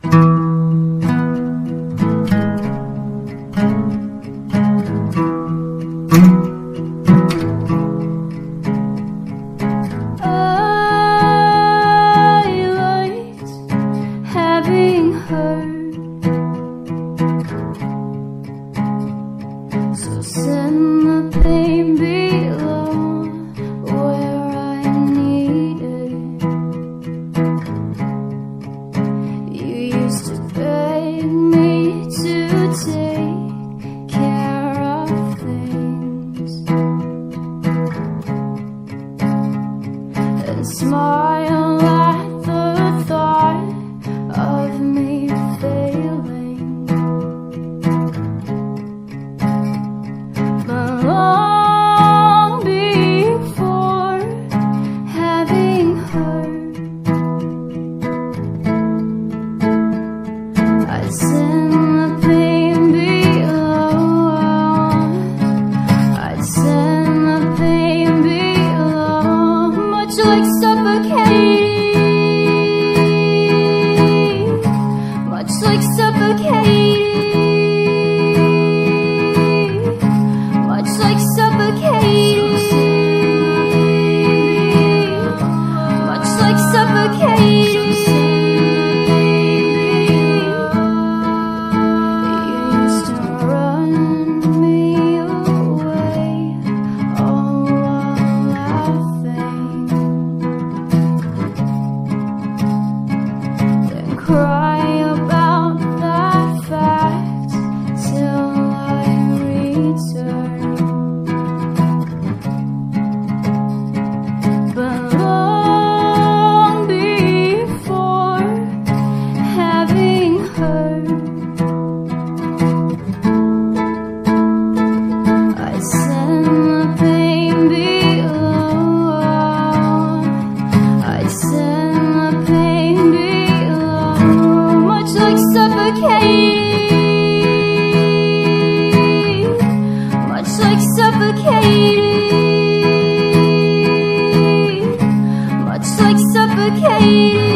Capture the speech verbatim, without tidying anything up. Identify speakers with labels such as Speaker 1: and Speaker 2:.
Speaker 1: So send the pain below where I need it. You used to beg me to take care of things and smile at the thought of me failing. Long before having heard, I'd send the pain below. I'd send the pain below, much like suffocating, much like suffocating. Like suffocating, much like suffocating. You used to run me away, all while laughing, then cry about that fact till I return. But long before having heard, I'd send the pain below. I'd send the pain below, much like suffocating, much like suffocating. Like suffocating.